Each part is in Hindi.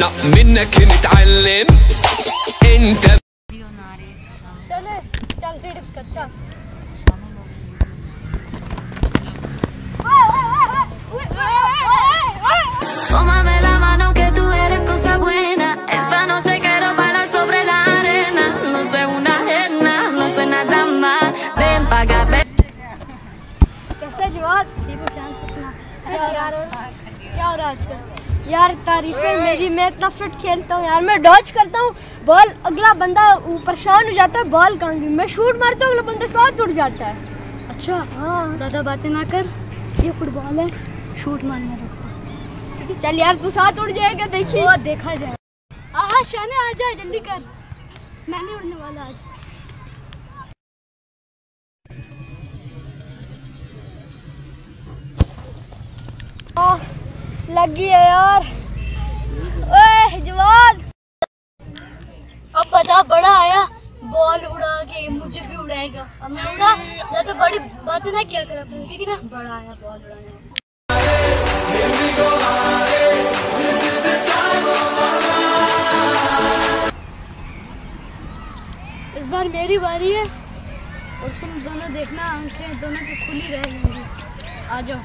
احنا منك نتعلم انت. चले चल 3 टिप्स कर चल। Tómame la mano que tú eres cosa buena. Esta noche quiero bailar sobre la arena. No sé una ajena, no sé nada más. Ven pa' acá, ven. कैसा जवाब? ठीक हो, शांत से सुना। क्या हो रहा है आजकल? यार तारीफें मेरी, मैं इतना फिट खेलता हूँ यार, मैं डॉज करता हूँ बॉल, अगला बंदा परेशान हो जाता है, बॉल कहाँ गई, मैं शूट मारता हूँ, अगला बंदा साथ उड़ जाता है। अच्छा हाँ, ज़्यादा बातें ना कर, ये फुटबॉल है, शूट मारना रहता है। ठीक है चल यार, तू साथ उड़ जाएगा, देखिए वो देखा जाए। हाँ शाने आ जा, जल्दी कर, मैं नहीं उड़ने वाला आज। लगी है यार। ओए जवान, अब बता, बड़ा आया बॉल उड़ा के मुझे भी उड़ाएगा, अब मैं उड़ा, ज्यादा बड़ी बातें ना क्या करा, ठीक है ना? बड़ा आया बॉल उड़ाने। इस बार मेरी बारी है और तुम दोनों देखना, आंखें दोनों की खुली रहेंगी। आ जाओ।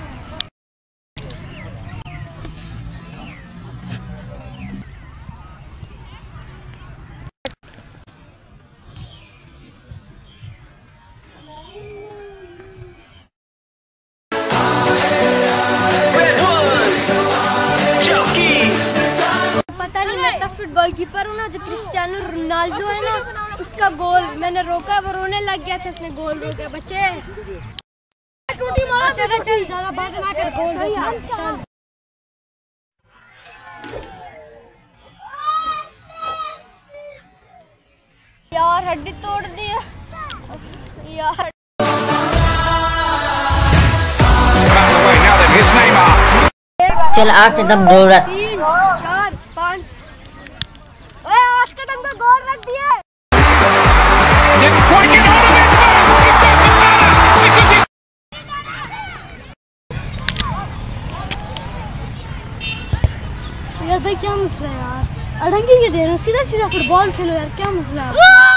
फुटबॉल कीपर हूँ ना, जो क्रिस्टियानो रोनाल्डो है ना, उसका गोल मैंने रोका, वो रोने लग गया था, इसने गोल रोका। बच्चे टूटी मार, चल चल ज्यादा बात ना कर, गोल चल। यार हड्डी तोड़ दी यार। चल 8 कदम दौड़, 3 4 5। ओए 8 कदम का गोल रख दिया। यार भाई क्या मसला है यार, अड़ंगी के दे रहे हो, सीधा सीधा फुटबॉल खेलो यार, क्या मसला है?